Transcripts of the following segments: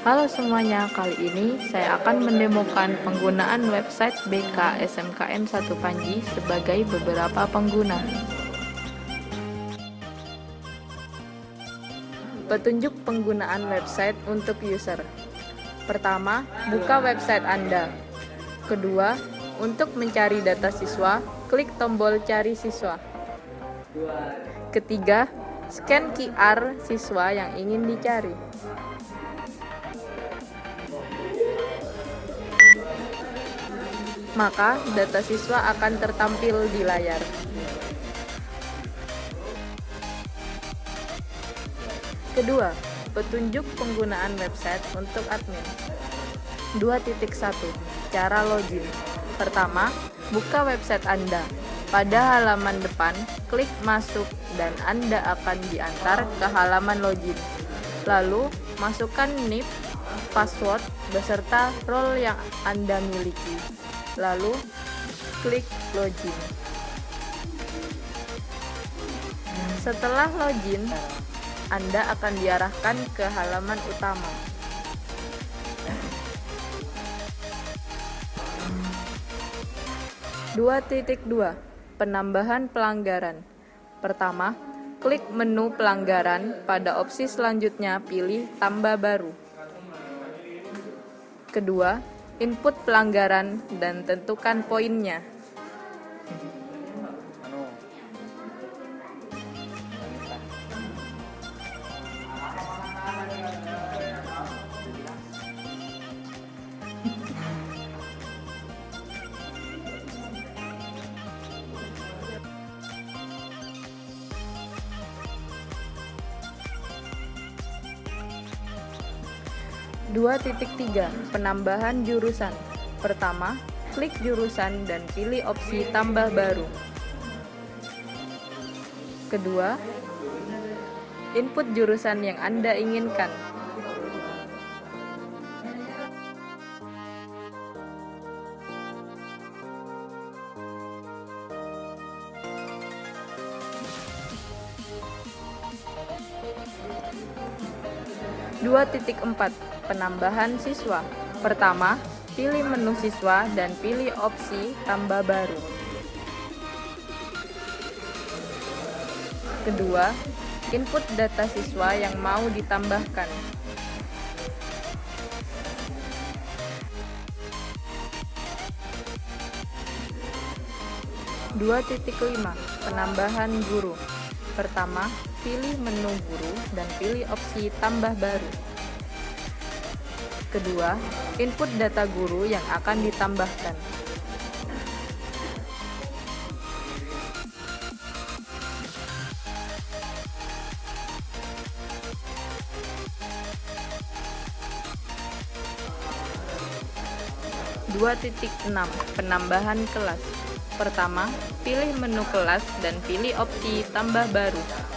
Halo semuanya, kali ini saya akan mendemokan penggunaan website BK SMKN 1 Panji sebagai beberapa pengguna. Petunjuk penggunaan website untuk user. Pertama, buka website Anda. Kedua, untuk mencari data siswa, klik tombol cari siswa. Ketiga, scan QR siswa yang ingin dicari. Maka data siswa akan tertampil di layar. Kedua, petunjuk penggunaan website untuk admin. 2.1 Cara login. Pertama, buka website Anda. Pada halaman depan, klik masuk dan Anda akan diantar ke halaman login. Lalu, masukkan NIP, password, beserta role yang Anda miliki. Lalu, klik login. Setelah login, Anda akan diarahkan ke halaman utama. Dua titik dua, penambahan pelanggaran. Pertama, klik menu pelanggaran, pada opsi selanjutnya pilih tambah baru. Kedua, input pelanggaran dan tentukan poinnya. Dua titik tiga, penambahan jurusan. Pertama, klik jurusan dan pilih opsi tambah baru. Kedua, input jurusan yang Anda inginkan. Dua titik empat, penambahan siswa. Pertama, pilih menu siswa dan pilih opsi tambah baru. Kedua, input data siswa yang mau ditambahkan. Dua titik lima, penambahan guru. Pertama, pilih menu guru dan pilih opsi tambah baru. Kedua, input data guru yang akan ditambahkan. Dua titik enam, penambahan kelas. Pertama, pilih menu kelas dan pilih opsi tambah baru.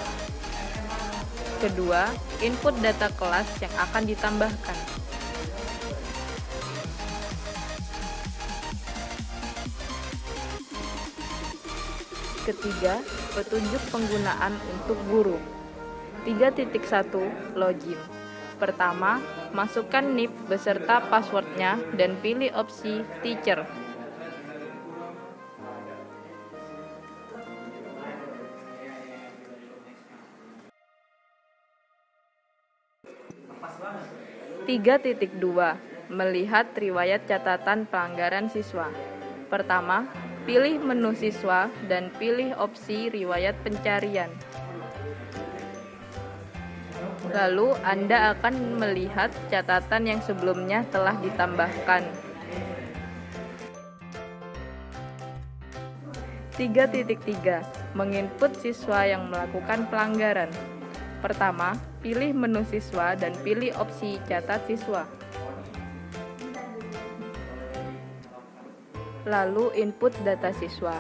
Kedua, input data kelas yang akan ditambahkan. Ketiga, petunjuk penggunaan untuk guru. 3.1 Login. Pertama, masukkan NIP beserta passwordnya dan pilih opsi Teacher. Tiga titik dua, melihat riwayat catatan pelanggaran siswa. Pertama, pilih menu siswa dan pilih opsi riwayat pencarian. Lalu Anda akan melihat catatan yang sebelumnya telah ditambahkan. 3.3 Menginput siswa yang melakukan pelanggaran. Pertama, pilih menu siswa dan pilih opsi catat siswa. Lalu input data siswa.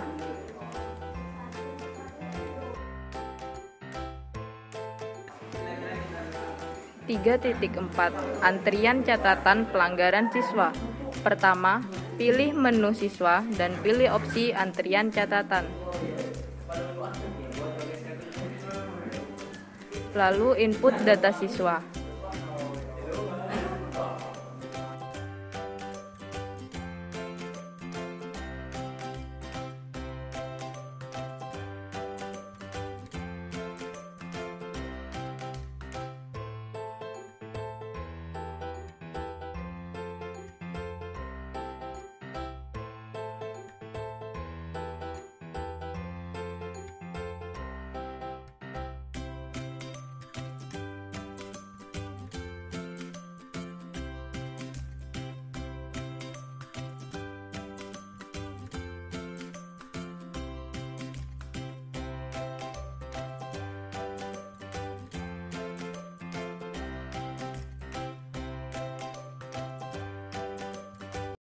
Tiga titik empat, antrian catatan pelanggaran siswa. Pertama, pilih menu siswa dan pilih opsi antrian catatan. Lalu input data siswa.